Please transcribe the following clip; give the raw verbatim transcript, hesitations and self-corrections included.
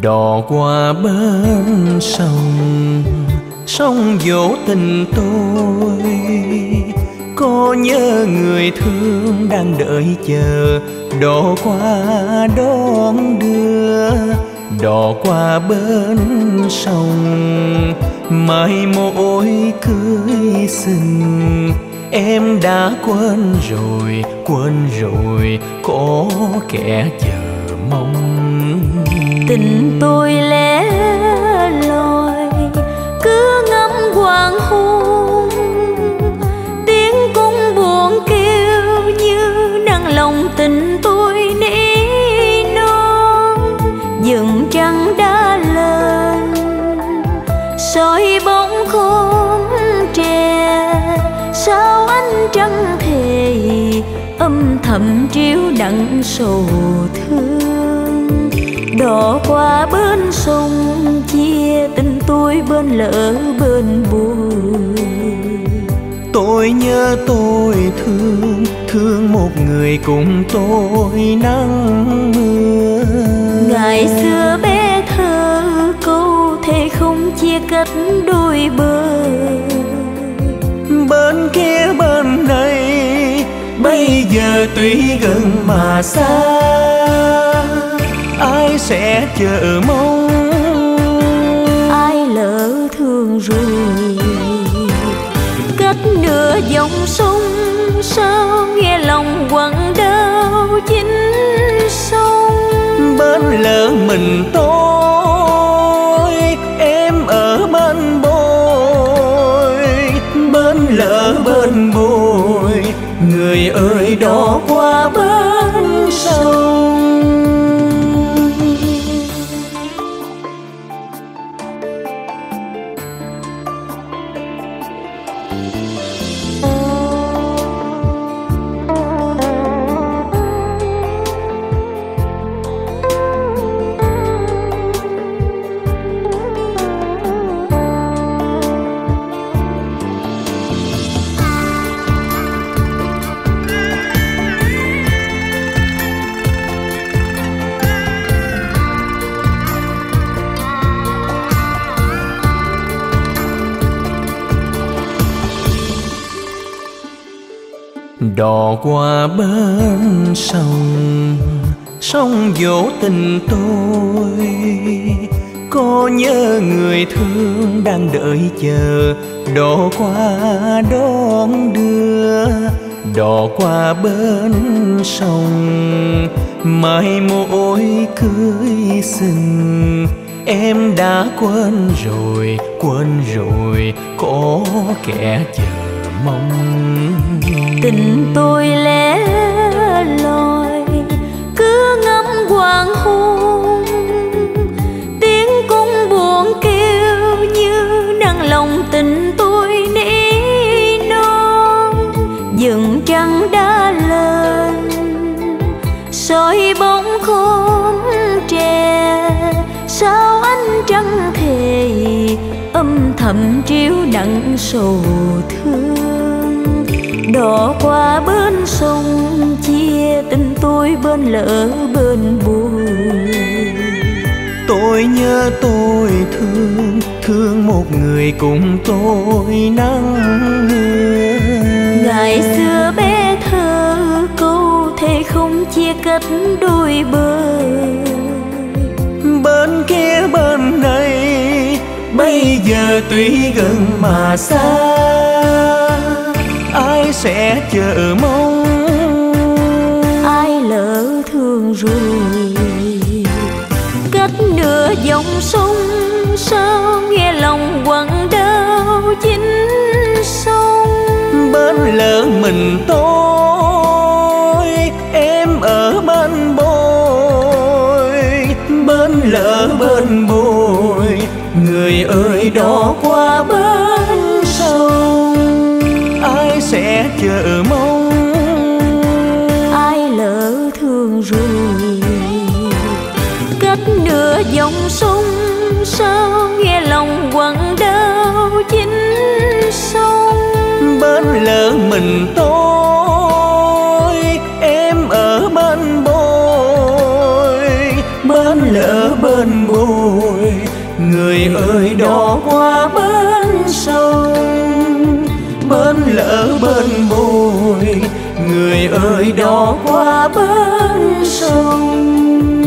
Đò qua bên sông, sông dỗ tình tôi. Có nhớ người thương đang đợi chờ, đò qua đón đưa. Đò qua bên sông, mai mối cưới xin. Em đã quên rồi, quên rồi, có kẻ chờ mong. Tình tôi lẻ loi cứ ngắm hoàng hôn, tiếng cung buồn kêu như nặng lòng tình tôi nỉ non. Dừng trăng đã lên soi bóng khóm tre, sao ánh trăng thề âm thầm chiếu đặng sầu thương. Đò qua bên sông chia tình tôi bên lỡ bên buồn. Tôi nhớ tôi thương, thương một người cùng tôi nắng mưa. Ngày xưa bé thơ câu thề không chia cách đôi bờ. Bên kia bên này bây giờ tuy gần mà xa, ai sẽ chờ mong. Ai lỡ thương rồi cách nửa dòng sông, sao nghe lòng quặn đau chính sông. Bên lỡ mình tôi, em ở bên bồi. Bên lỡ bên bồi, người ơi đò qua bên sông. Đò qua bên sông, sông dỗ tình tôi. Có nhớ người thương đang đợi chờ, đò qua đón đưa. Đò qua bên sông, mai mối cưới xin. Em đã quên rồi, quên rồi, có kẻ chờ mong. Tình tôi lẻ loi cứ ngắm hoàng hôn, tiếng cung buồn kêu như nặng lòng tình tôi nỉ non. Dừng trăng đã lên soi bóng khóm tre, sao ánh trăng thề âm thầm chiếu đặng sầu thương. Đò qua bên sông chia tình tôi bên lỡ bên buồn. Tôi nhớ tôi thương, thương một người cùng tôi nắng mưa. Ngày xưa bé thơ câu thề không chia cách đôi bờ. Bên kia bên này bây giờ tuy gần mà xa, ai sẽ chờ mong. Ai lỡ thương rồi cách nửa dòng sông, sao nghe lòng quặn đau chính sông. Bên lỡ mình tôi, em ở bên bồi. Bên lỡ bên bồi, người ơi đò qua bên sông. Ai sẽ chờ mong. Ai lỡ thương rồi cách nửa dòng sông, sao nghe lòng quặn đau chính sông. Bên lỡ mình tôi, em ở bên bồi. Bên lỡ bên bồi, ơi đó qua bên sông, bên lỡ bên bồi, người ơi đó qua bên sông.